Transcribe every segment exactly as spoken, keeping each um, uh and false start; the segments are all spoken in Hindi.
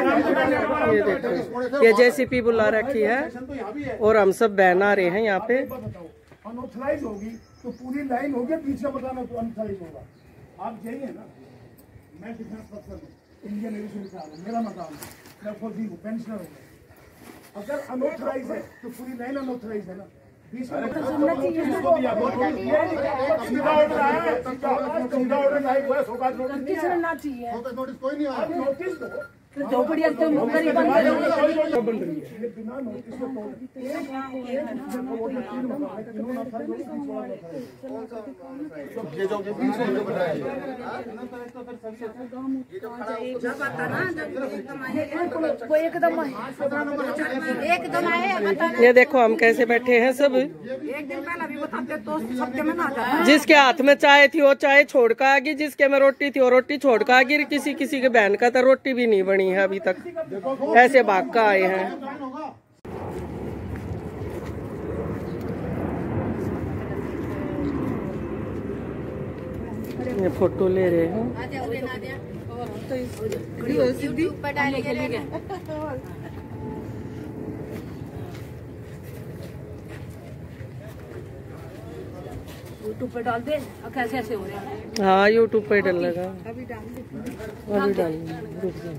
ये देखो, ये जेसीपी बुला रखी है और हम सब बहन आ रहे हैं यहाँ पे। अनऑथराइज होगी तो पूरी लाइन होगी, बीच का मकान अनऑथराइज होगा। आप जाइए ना, मैं डिफेंस अफसर हूँ, इंडियन एविएशन से आ रहा हूँ, मेरा मकान है, मैं फौजी हूँ, पेंशनर हूँ। अगर अनऑथराइज है तो पूरी लाइन अनऑथराइज है ना, बीच में सीधा ऑर्डर आया, सीधा ऑर्डर आया, नोटिस नोटिस कोई नहीं आया, नोटिस दो चौपड़ी बन रही है बिना नोटिस एकदम एकदम आए। ये देखो हम कैसे बैठे हैं सब। एक दिन पहले भी बताते तो सबके में ना जाता। जिसके हाथ में चाय थी वो चाय छोड़ कर आ गई, जिसके में रोटी थी वो रोटी छोड़ कर आ गई। किसी किसी के बहन का तो रोटी भी नहीं बनी है अभी तक, ऐसे भाग का आए हैं। ये फोटो ले रहे हैं। यूट्यूब पे डाल दे, कैसे ऐसे हो रहे हैं। हाँ यूट्यूब पे डल लगा, अभी डाल दे, अभी डाल रुक जाओ।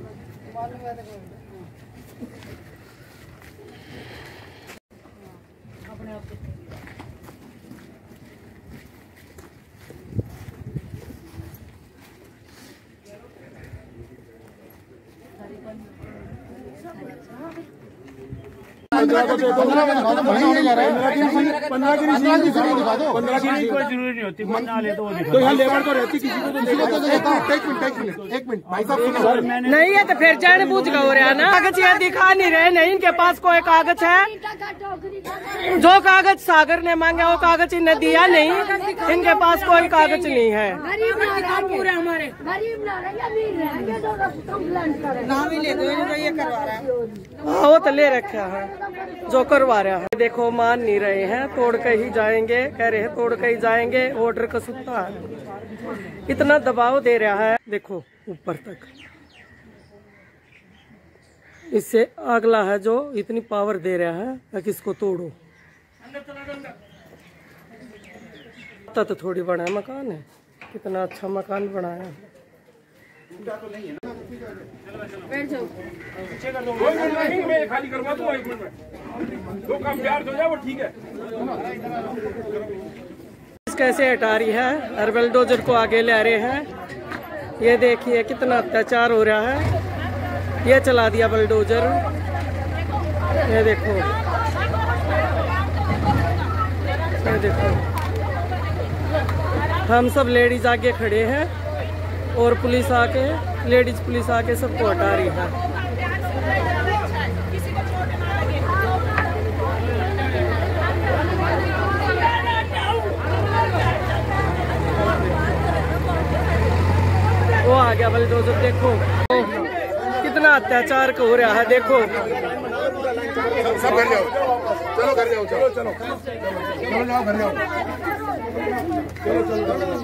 पंद्रह की पंद्रह की कोई जरूरी नहीं होती, तो यहाँ लेबर तो रहती किसी को तो एक मिनट एक मिनट भाई साहब नहीं है तो फिर जान बूझ का हो रहा ना। कागज ये दिखा नहीं रहे, नहीं इनके पास कोई कागज है। जो कागज सागर ने मांगा वो कागज इन्हें दिया नहीं, इनके पास कोई कागज नहीं है। पूरे हमारे हाँ वो तो ले रखा है, जो करवा रहा है। देखो मान नहीं रहे हैं, तोड़ के ही जाएंगे, कह रहे हैं तोड़ के ही जाएंगे। ऑर्डर का सुत्ता है, इतना दबाव दे रहा है देखो ऊपर तक। इससे अगला है जो इतनी पावर दे रहा है कि इसको तोड़ो। तो थोड़ी बड़ा मकान है, कितना अच्छा मकान बनाया। खाली करवा दूंगा एक मिनट में, दो काम प्यार हो जाए वो ठीक है। कैसे हटा रही है, हर बुलडोजर को आगे ले रहे हैं। ये देखिए कितना अत्याचार हो रहा है। ये चला दिया बुलडोजर, ये देखो, ये देखो। हम सब लेडीज आगे खड़े हैं और पुलिस आके, लेडीज पुलिस आके सबको हटा रही है। वो आ गया बुलडोजर, देखो कितना अत्याचार हो रहा है। देखो सब घर जाओ, चलो घर जाओ, चलो चलो चलो जाओ घर जाओ, चलो चलो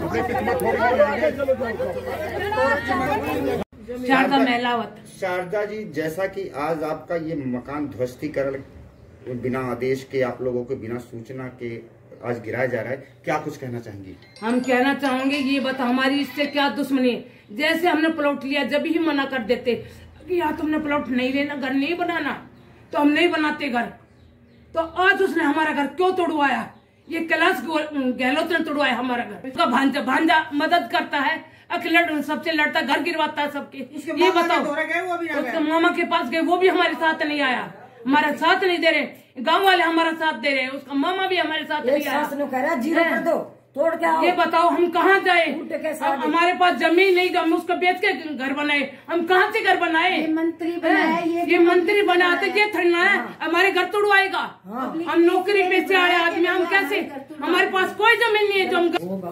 शारदा महिलावत। शारदा जी, जैसा कि आज आपका ये मकान ध्वस्तीकरण बिना आदेश के, आप लोगों के बिना सूचना के आज गिराया जा रहा है, क्या कुछ कहना चाहेंगी? हम कहना चाहेंगे ये बता हमारी इससे क्या दुश्मनी। जैसे हमने प्लॉट लिया जब ही मना कर देते कि यहाँ तुमने प्लॉट नहीं लेना, घर नहीं बनाना, तो हम नहीं बनाते घर। तो आज उसने हमारा घर क्यों तोड़वाया? ये कैलाश गहलोत ने तोड़वाया हमारा घर। उसका भांजा भांजा मदद करता है, अकेले सबसे लड़ता, घर गिरवाता है सबके। ये बताओ, उसके मामा के पास गए, वो भी हमारे साथ नहीं आया, हमारा साथ नहीं दे रहे। गांव वाले हमारा साथ दे रहे हैं, उसका मामा भी हमारे साथ नहीं आया। जीरो कर दो, तोड़ के आओ। ये बताओ हम कहाँ जाए? हमारे पास जमीन नहीं, हम उसको बेच के घर बनाए, हम कहाँ से घर बनाए? ये मंत्री बनाए, ये, ये मंत्री बनाते, ये थड़ना है हमारे घर तोड़वाएगा। हम नौकरी पे से आए आदमी, हम कैसे? हमारे पास कोई जमीन नहीं है जो हम।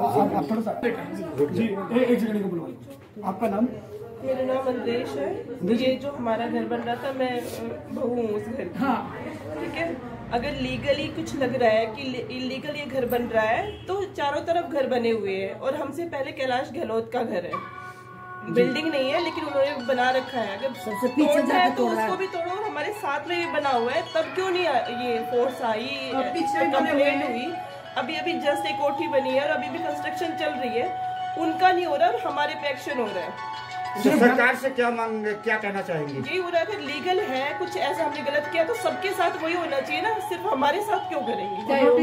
जी एक सेकंड को बुलवाइए, आपका नाम? मेरा नाम अंदेश है। ये जो हमारा घर बन रहा था, मैं बहू हूँ उस घर की। हाँ ठीक है, अगर लीगली कुछ लग रहा है कि इलीगल ये घर बन रहा है, तो चारों तरफ घर बने हुए हैं और हमसे पहले कैलाश गहलोत का घर है। बिल्डिंग नहीं है लेकिन उन्होंने बना रखा है। अगर सबसे पीछे तोड़ना है जाके तो तोड़ा है। उसको भी तोड़ो, और हमारे साथ में भी बना हुआ है, तब क्यों नहीं आ- ये फोर्स आई, कंप्लेंट हुई। अभी अभी जस्ट एक कोठी बनी है और अभी भी कंस्ट्रक्शन चल रही है, उनका नहीं हो रहा और हमारे पे एक्शन हो रहा है। तो सरकार से क्या मांग क्या कहना चाहेंगे? जी हो रहा है, अगर लीगल है कुछ ऐसा हमने गलत किया तो सबके साथ वही होना चाहिए ना, सिर्फ हमारे साथ क्यों करेंगे?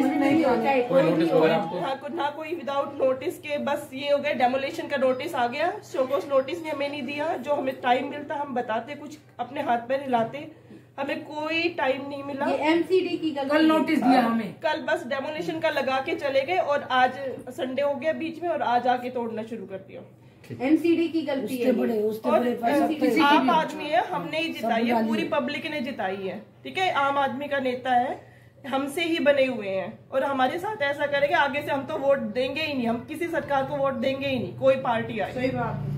हाँ, को- ना कोई विदाउट नोटिस के, बस ये हो गया डेमोलेशन का नोटिस आ गया, शोकोस नोटिस ने हमें नहीं दिया। जो हमें टाइम मिलता हम बताते, कुछ अपने हाथ पैर हिलाते, हमें कोई टाइम नहीं मिला। एमसीडी की कल नोटिस दिया हमें, कल बस डेमोलेशन का लगा के चले गए और आज संडे हो गया बीच में और आज आके तोड़ना शुरू कर दिया। एमसीडी की गलती है बड़े उसके और बड़े पैसे आम आदमी है, हमने ही जिताई है, पूरी पब्लिक ने जिताई है, ठीक है। आम आदमी का नेता है, हमसे ही बने हुए हैं और हमारे साथ ऐसा करेंगे, आगे से हम तो वोट देंगे ही नहीं, हम किसी सरकार को वोट देंगे ही नहीं, कोई पार्टी आए। सही बात।